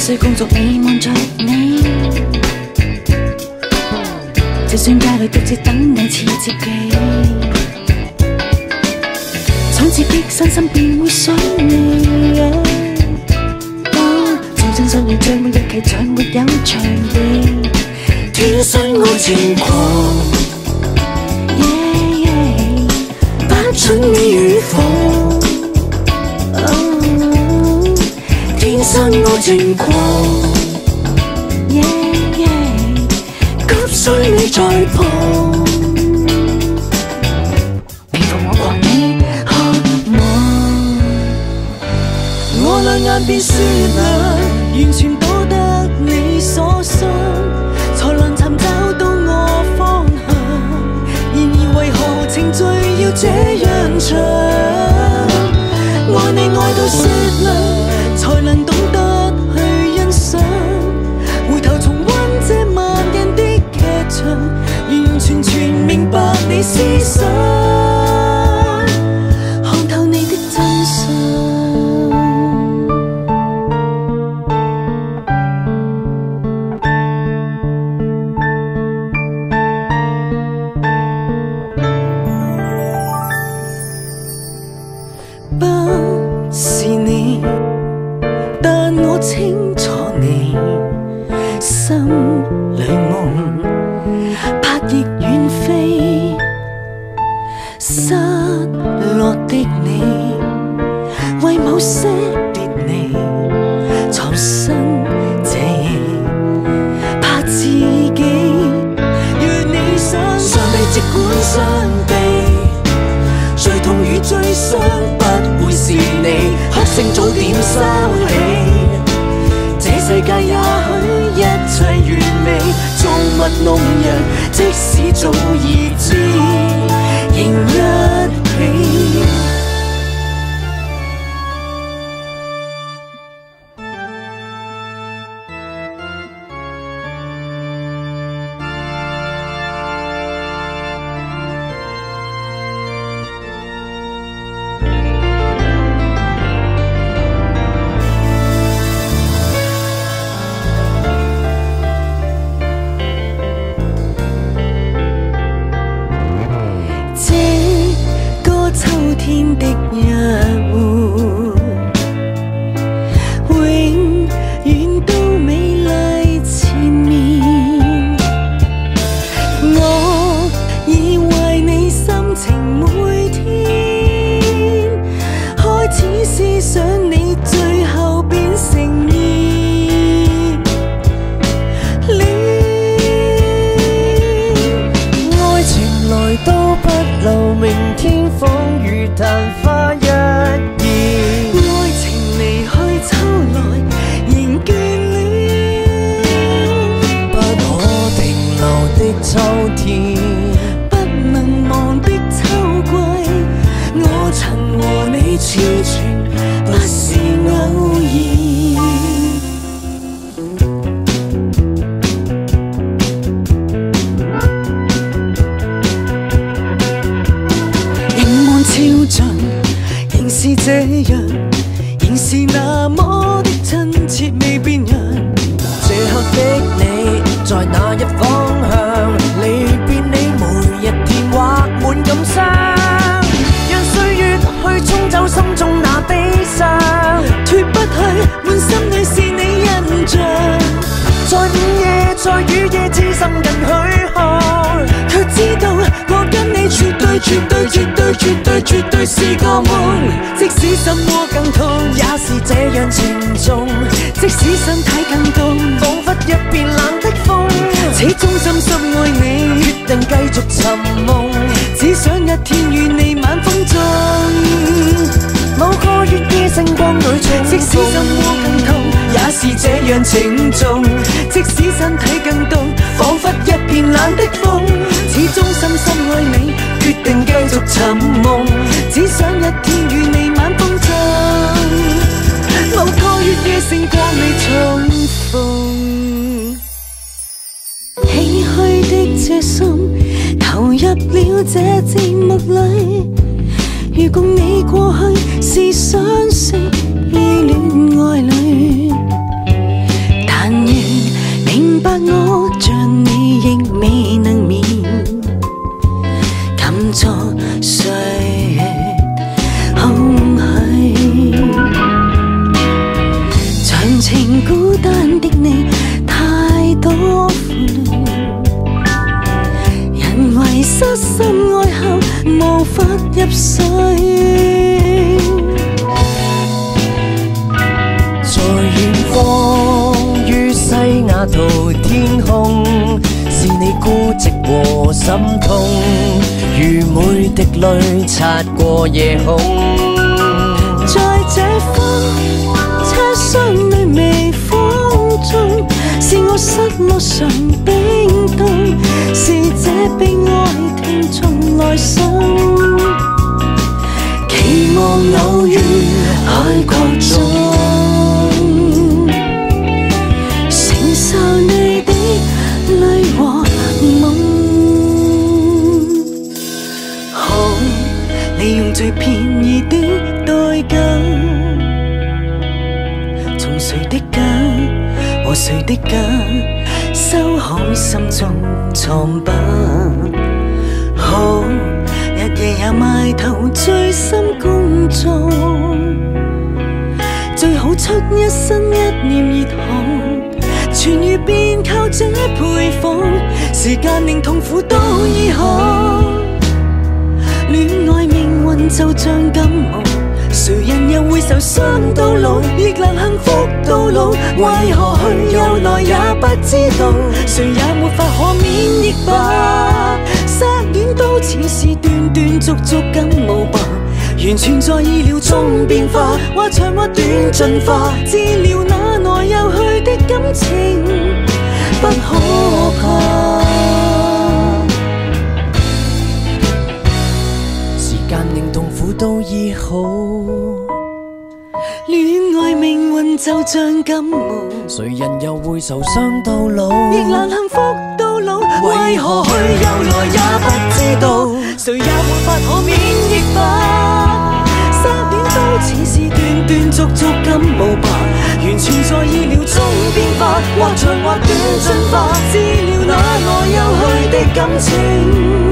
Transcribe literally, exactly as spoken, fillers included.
需工作你望着你，就算街里獨自等你似知己，想刺激身心便會想你。哦，朝真相遇像每日期像沒有長期，天生愛情狂。Yeah, yeah, 不准你與否。天生愛情狂 ，yeah yeah， 急需你在旁，平復我狂你渴望。我兩眼便雪亮，完全都得你所想，才能尋找到我方向。然而為何程序要這樣長？愛你愛到雪亮。才能懂得去欣賞，回頭重溫這萬人的劇場，完完全全明白你思想，看透你的真相。不是你。但我清楚你心裏夢，拍翼遠飛，失落的你，為某些別離，藏身這夜，怕自己與你相相比，即管相比，最痛與最傷不會是你，學聲早點收起。這世界也許一切完美，造物弄人，即使早已知，仍一起。天的一戶，永遠都美麗纏綿。我以為你心情每天，開始思想你，最後變成熱戀。愛情來都不留明天。仿如曇花一現，愛情離去秋來仍眷戀，不可停留的秋天，不能忘的秋季，我曾和你痴情，不是偶然。超盡，仍是這樣，仍是那麼的親切未變樣。這刻的你，在哪一方向？離別你每日填畫滿感傷，讓歲月去沖走心中那悲傷，脫不去，滿心裏是你印象。在午夜，在雨夜，知心人許看，卻知道我跟你絕對絕對絕對絕對絕對是個夢。即使什麼更痛，也是這樣沉重。即使身體更凍，彷彿一片冷的風，始終深深愛你，決定繼續尋夢。只想一天與你晚風中，某個月夜星光裏重逢。即使什麼更痛，也是這樣沉重。即使身體更凍，彷彿一片冷的風，始終深深愛你，決定繼續尋夢。只想一天與你晚風中，某個月夜星光裏重逢。唏噓的這心，投入了這節目裏，如共你過去是相識於戀愛裏。 白我，像你亦未能眠，感作歲月空虛。長情孤單的你，太多負累，人為失心愛後無法入睡。在遠方於西雅圖天空，是你孤寂和心痛，如每滴淚擦過夜空。在這方車廂裏微風中，是我失落常冰凍，是這悲哀聽從來信，期望偶遇海角中。最便宜的代價，從誰的家和誰的家修好心中瘡疤，好日夜也埋頭醉心工作，最好出一身一念熱汗，痊癒便靠這配方，時間令痛苦都醫好。戀愛命運就像感冒，誰人又會受傷到老，亦能幸福到老，為何去又來也不知道，誰也沒法可免疫吧，失戀都似是斷斷續續感冒吧，完全在意料中變化，或長或短進化，治療那來又去的感情不可怕。令痛苦都醫好，戀愛命運就像感冒，誰人又會受傷到老，亦難幸福到老，為何去又來也不知道，誰也沒法可免疫吧，失戀都似是斷斷續續感冒吧，完全在意料中變化，或長或短進化，治療那來又去的感情